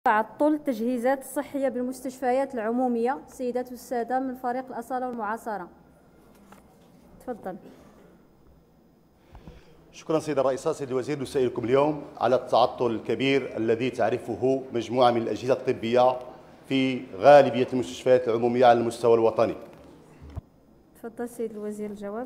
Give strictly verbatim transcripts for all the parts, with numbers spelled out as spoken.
تعطل التجهيزات الصحية بالمستشفيات العمومية. السيدات والسادة من فريق الأصالة والمعاصرة، تفضل. شكرا سيدة الرئيسة. سيد الوزير، نسائلكم اليوم على التعطل الكبير الذي تعرفه مجموعة من الأجهزة الطبية في غالبية المستشفيات العمومية على المستوى الوطني. تفضل سيد الوزير الجواب.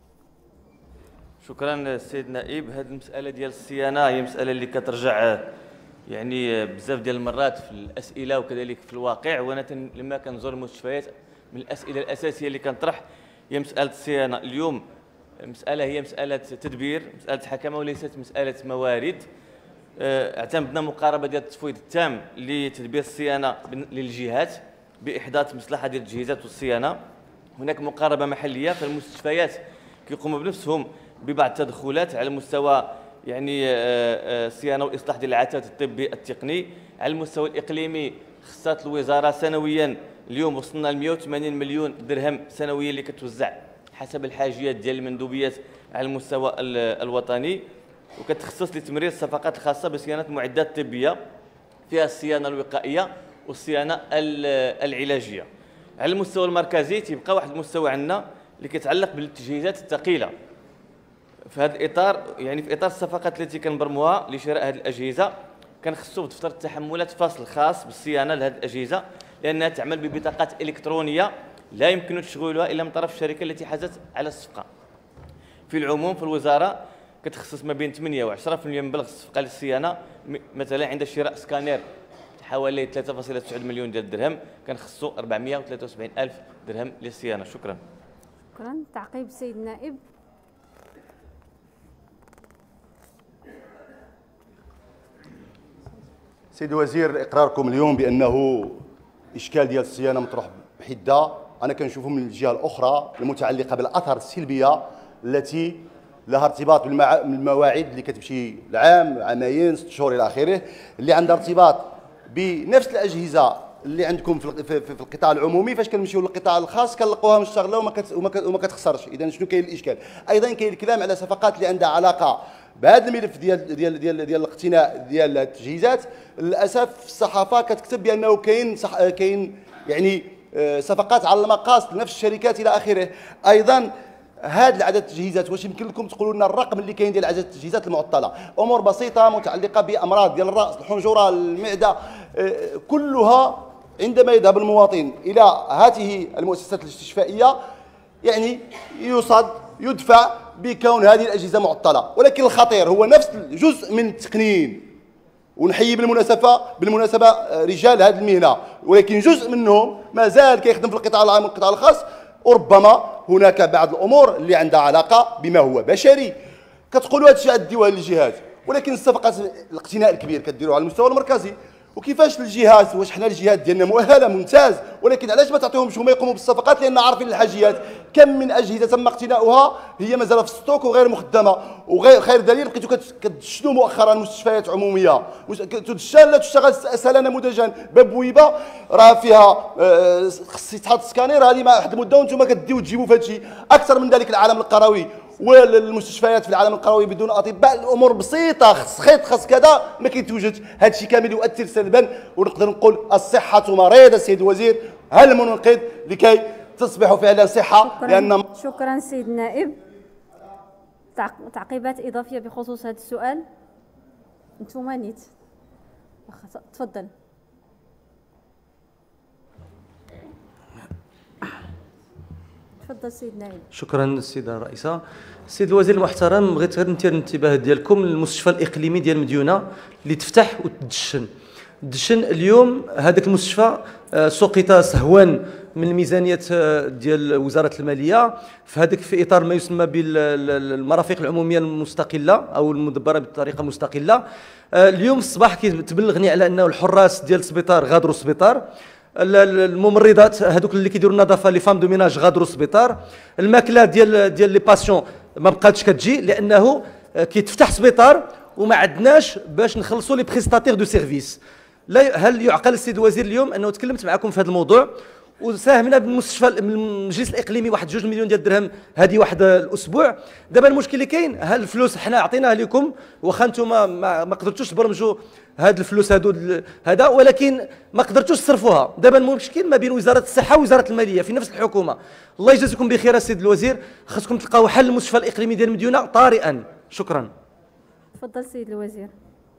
شكرا سيد النائب. هذه المسألة ديال الصيانة هي مسألة اللي كترجع يعني بزاف ديال المرات في الأسئلة وكذلك في الواقع، وانا لما كنزور المستشفيات من الأسئلة الأساسية اللي كنطرح هي مسألة الصيانة. اليوم مسألة هي مسألة تدبير، مسألة حكمة وليست مسألة موارد. اعتمدنا مقاربة ديال التفويض التام لتدبير الصيانة للجهات بإحداث مصلحة ديال التجهيزات والصيانة. هناك مقاربة محلية، فالمستشفيات كيقوموا بنفسهم ببعض التدخلات على مستوى يعني الصيانه والاصلاح ديال العتاد الطبي التقني. على المستوى الاقليمي خصات الوزاره سنويا، اليوم وصلنا ل مئة وثمانين مليون درهم سنويا اللي كتوزع حسب الحاجيات ديال المندوبيات على المستوى الوطني، وكتخصص لتمرير الصفقات الخاصه بصيانه المعدات الطبيه فيها الصيانه الوقائيه والصيانه العلاجيه. على المستوى المركزي تيبقى واحد المستوى عندنا اللي كيتعلق بالتجهيزات الثقيله. في هذا الاطار يعني في اطار الصفقات التي كنبرموها لشراء هذه الاجهزه كنخصو دفتر التحملات فصل خاص بالصيانه لهذه الاجهزه، لانها تعمل ببطاقات الكترونيه لا يمكن تشغيلها الا من طرف الشركه التي حازت على الصفقه. في العموم في الوزاره كتخصص ما بين ثمانية وعشرة بالمئة من مبلغ الصفقه للصيانه. مثلا عند شراء سكانير حوالي ثلاثة فاصلة تسعة مليون ديال الدرهم كنخصو أربعمئة وثلاثة وسبعين ألف درهم للصيانه. شكرا. شكرا. تعقيب السيد النائب. سيد الوزير، اقراركم اليوم بانه اشكال ديال الصيانه مطروح بحده انا كنشوفه من الجهه الاخرى المتعلقه بالاثار السلبيه التي لها ارتباط بالمواعيد اللي كتمشي العام عامين ست شهور الى اخره، اللي عندها ارتباط بنفس الاجهزه اللي عندكم في في القطاع العمومي. فاش كنمشيو للقطاع الخاص كنلقوها مشتغله وما وما كتخسرش. اذا شنو كاين الاشكال؟ ايضا كاين الكلام على صفقات اللي عندها علاقه بهذا الملف ديال ديال ديال ديال الاقتناء ديال التجهيزات. للاسف الصحافه كتكتب بانه كاين صح كاين يعني صفقات على المقاصد نفس الشركات الى اخره. ايضا هذا العدد التجهيزات واش يمكن لكم تقولوا لنا الرقم اللي كاين ديال عدد التجهيزات المعطله؟ امور بسيطه متعلقه بامراض ديال الراس، الحنجره، المعده، كلها عندما يذهب المواطن الى هذه المؤسسات الاستشفائيه يعني يصاد يدفع بكون هذه الاجهزه معطله. ولكن الخطير هو نفس جزء من التقنيين، ونحيي بالمناسبه بالمناسبه رجال هذه المهنه، ولكن جزء منهم مازال كيخدم في القطاع العام والقطاع الخاص، وربما هناك بعض الامور اللي عندها علاقه بما هو بشري. كتقولوا هذا الشيء غديوها للجهات، ولكن الصفقات الاقتناء الكبير كديروها على المستوى المركزي. وكيفاش الجهات؟ واش حنا الجهات ديالنا مؤهله ممتاز، ولكن علاش ما تعطيهمش هما يقوموا بالصفقات؟ لان عارفين الحاجيات. كم من اجهزه تم اقتناؤها هي مازال في الستوك وغير مخدمه، وغير خير دليل لقيتو كتشنوا مؤخرا مستشفيات عموميه تدشان لا تشتغل سنه نموذجا ببويبه راه فيها خص يتحط سكانير هذه مع واحد المده وانتم كديو تجيبوا في هذا الشيء. اكثر من ذلك العالم القروي والمستشفيات في العالم القروي بدون اطباء الامور بسيطه، خص خيط خص كذا ما كيتوجدش. هذا الشيء كامل يؤثر سلبا، ونقدر نقول الصحه مريضه سيد الوزير. هل من ننقذ لكي تصبح فعلا صحه؟ شكرا. لان شكرا سيد النائب. تعقيبات اضافيه بخصوص هذا السؤال؟ انتم نيت تفضل. تفضل سيد النائب. شكرا السيده الرئيسه. السيد الوزير المحترم، بغيت غير نثير الانتباه ديالكم للمستشفى الاقليمي ديال مديونه اللي تفتح وتدشن. دشن اليوم هذاك المستشفى سقط سهوا من الميزانيه ديال وزاره الماليه في هذاك في اطار ما يسمى بالمرافق العموميه المستقله او المدبره بطريقه مستقله. اليوم الصباح كيتبلغني على انه الحراس ديال السبيطار غادروا السبيطار، الممرضات هذوك اللي كيديروا النظافه لي فام دو ميناج غادروا السبيطار، الماكله ديال ديال لي باسيون ما بقاتش كتجي لانه كيتفتح سبيطار وما عندناش باش نخلصوا لي بريستاتير دو سيرفيس. لا هل يعقل السيد الوزير اليوم انه تكلمت معكم في هذا الموضوع وساهمنا بالمستشفى المجلس الاقليمي واحد جوج مليون ديال الدرهم هذه واحد الاسبوع. دابا المشكل اللي كاين، ها الفلوس حنا عطيناها لكم واخا انتم ما, ما قدرتوش تبرمجوا هاد الفلوس هادو هذا، ولكن ما قدرتوش تصرفوها. دابا المشكل ما بين وزاره الصحه ووزاره الماليه في نفس الحكومه. الله يجازيكم بخير السيد الوزير، خاصكم تلقاو حل للمستشفى الاقليمي ديال مديونه طارئا. شكرا. تفضل سيد الوزير.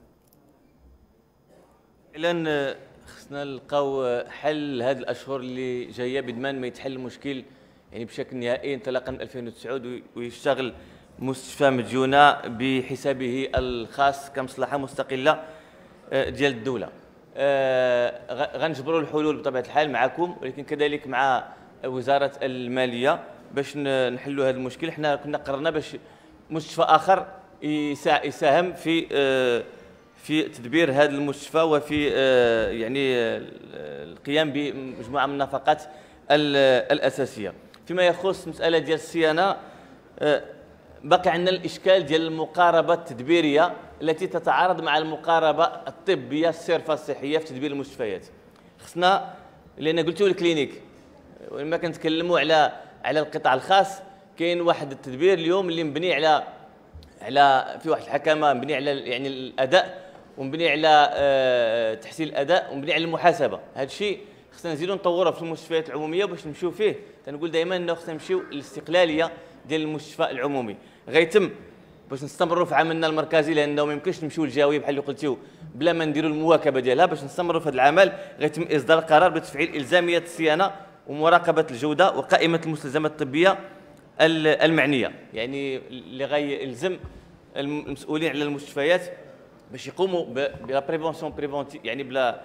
فعلا خصنا نلقاو حل هذه الاشهر اللي جايه بضمان ما يتحل المشكل يعني بشكل نهائي انطلاقا من ألفين وتسعة ويشتغل مستشفى مديونه بحسابه الخاص كمصلحه مستقله ديال الدوله. غنجبروا الحلول بطبيعه الحال معكم، ولكن كذلك مع وزاره الماليه باش نحلوا هذا المشكل. حنا كنا قررنا باش مستشفى اخر يساهم في في تدبير هذا المستشفى وفي يعني القيام بمجموعه من النفقات الاساسيه. فيما يخص مساله ديال الصيانه، بقى عندنا الاشكال ديال المقاربه التدبيريه التي تتعارض مع المقاربه الطبيه الصرفه الصحيه في تدبير المستشفيات. خصنا، لان قلتوا الكلينيك ولما كنتكلموا على على القطاع الخاص، كاين واحد التدبير اليوم اللي مبني على على في واحد الحكمه مبني على يعني الاداء ومبني على آه تحسين الاداء ومبني على المحاسبه. هذا الشيء خصنا نزيدوا نطوروه في المستشفيات العموميه باش نمشيو فيه. تنقول دائما انه خصنا نمشيو للاستقلاليه ديال المستشفى العمومي. غيتم باش نستمروا في عملنا المركزي، لانه ما يمكنش نمشيو للجهوي بحال اللي قلتيو بلا ما نديروا المواكبه ديالها. باش نستمروا في هذا العمل غيتم اصدار قرار بتفعيل الزاميه الصيانه ومراقبه الجوده وقائمه المستلزمات الطبيه المعنيه، يعني اللي غيلزم المسؤولين على المستشفيات باش يقوموا بلا بريفونسيون بريفونتي، يعني بلا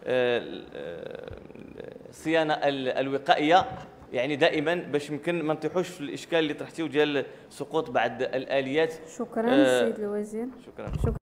الصيانه الوقائيه يعني دائما باش يمكن ما نطيحوش في الاشكال اللي طرحتيه ديال سقوط بعض الاليات. شكرا آه سيد الوزير. شكرا.